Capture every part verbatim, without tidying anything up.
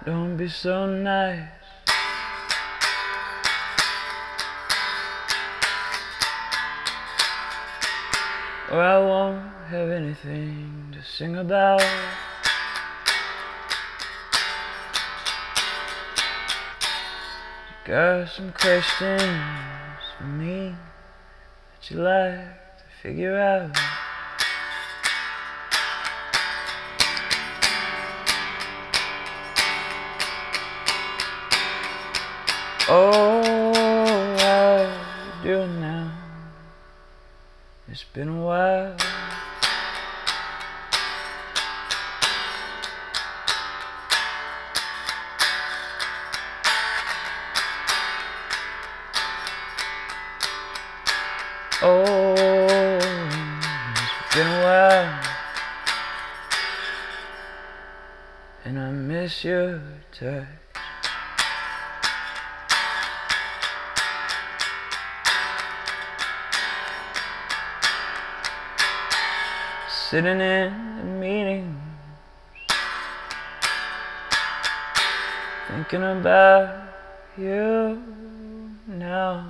Don't be so nice. Or I won't have anything to sing about. You got some questions for me that you like to figure out. Oh, how you doing now? It's been a while. Oh, it's been a while, and I miss your touch. Sitting in the meetings, thinking about you now.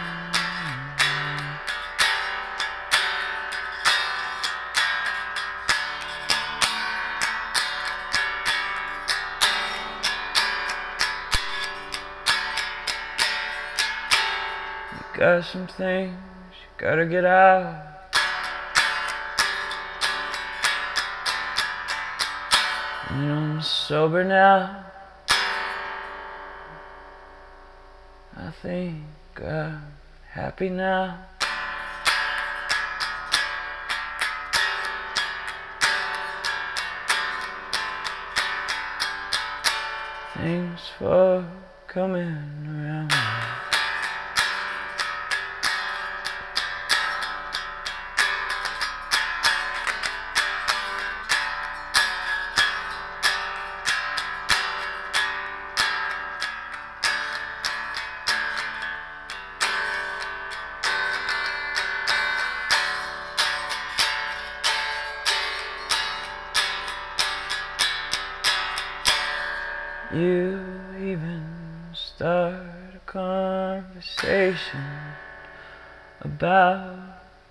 You got some things you gotta get out. And I'm sober now. I think I'm happy now. Thanks for coming around. You even start a conversation about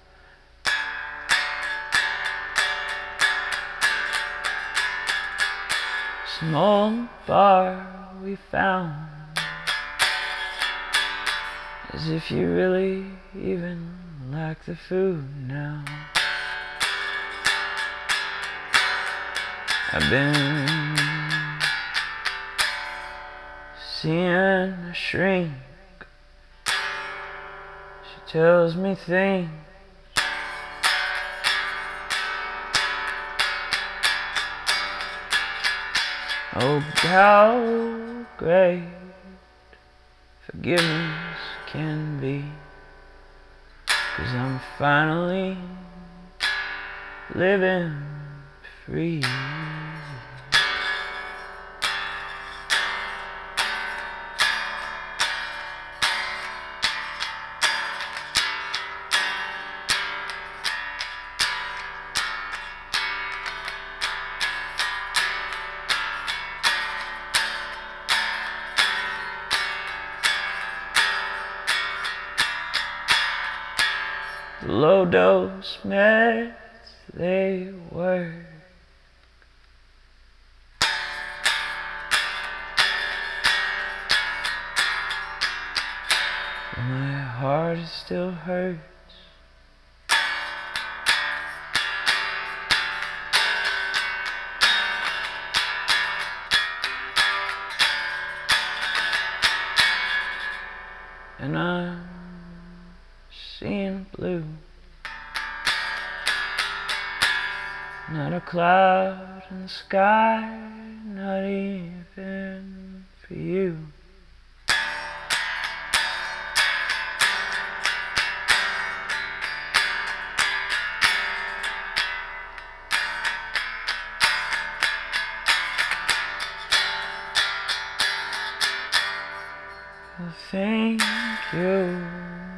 small bar we found, as if you really even like the food now. I've been seeing a shrink. She tells me things oh, how great forgiveness can be, 'cause I'm finally living free. Low dose meds, they work. But my heart still hurts. And I'm seeing blue. Not a cloud in the sky, not even for you. Thank you.